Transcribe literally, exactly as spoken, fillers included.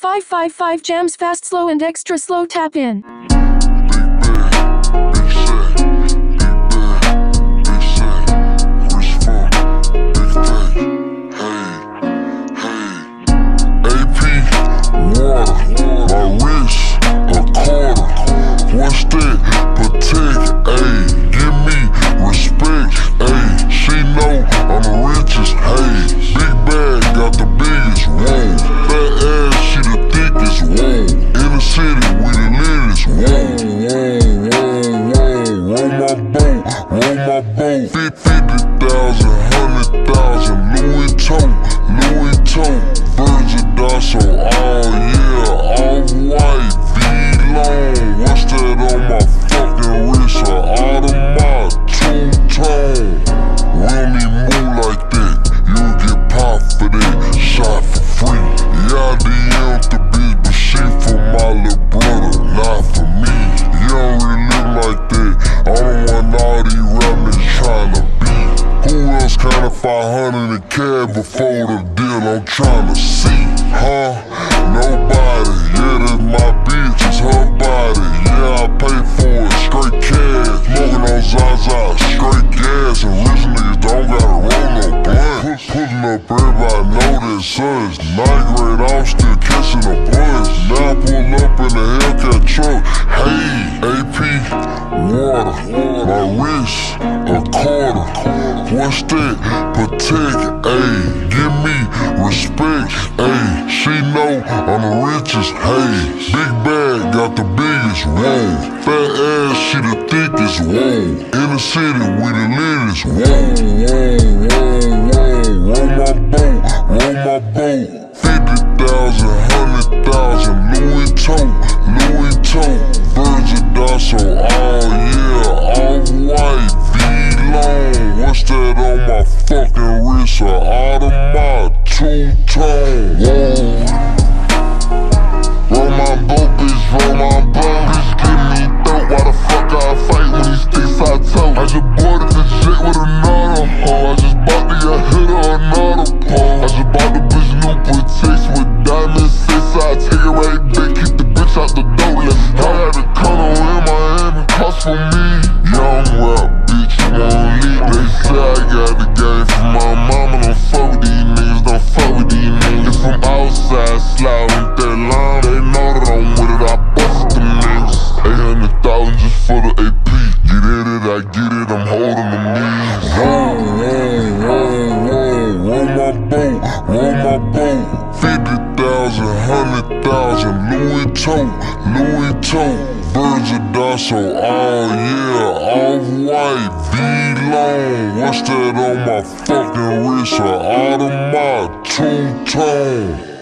five five five jams fast, slow, and extra slow tap in. What's that? Protect, ayy. Give me respect, ayy. She know I'm the richest, ayy. Big bag got the biggest, whoa. Fat ass, she the thickest, whoa. In the city, we the latest, whoa, whoa, whoa, whoa. Roll my boat, roll my boat. Fifty thousand, hundred thousand. Louis tote, Louis tote. Birds of Dasso, oh yeah, all white. V-long, what's that on my fucking wrist? A Audemars, two-tone. We don't even move like that. You get popped for that, shot for free. Yeah, I D M'd the bitch, but she for my little brother, not for me. You don't really live like that. I don't want all these rappers trying to beat. Who else counted five hundred in cab before the deal I'm trying to see? Huh? Nobody. Yeah, that's my bitch, it's her body. Yeah, I pay for it, straight cash. Smoking on Zaza, straight gas. And rich niggas don't gotta roll no blunt. Pulling up, everybody know that son's ninth grade, I'm still kissing a buzz. Now I pull up in a Hellcat truck. Hey, A P, water, my wrist, a quarter. What's that? Protect, ayy. Give me respect, ayy. She know I'm the richest, hey. Big bag got the biggest, whoa. Fat ass, she the thickest, whoa. In the city, we the latest, whoa, whoa, whoa, whoa. Roll my boat, roll my boat. Fifty thousand, hundred thousand. Louis tote, Louis tote. Birds of Dasso, oh yeah, all white. V-long, what's that on my fucking wrist? A Audemars, two-tone, whoa. Roll my boat, bitch, roll my boat. Bitch, give me dope, why the fuck I fight when these sticks I tote? I just boarded the jet with another hoe. I just bought the I hit her another pole. I just bought the bitch new protects with diamonds inside. Take it right back, kick the bitch out the door. Let's go. I had a condo in Miami, cost for me. Young rap, bitch, won't leave. They say I got the game from my mama. Don't fuck with these niggas, don't fuck with these niggas. From outside, slide with that line. They know that I'm with it, I bust them niggas. eight hundred thousand just for the A P. Get in it, I get it, I'm holding them knees. Whoa, whoa, whoa, whoa. Roll my boat, roll my boat. Fifty thousand, hundred thousand. Louis tote, Louis tote. Birds of Dasso, oh yeah, all white. V-long, what's that on my fucking wrist? A Audemars, two-tone.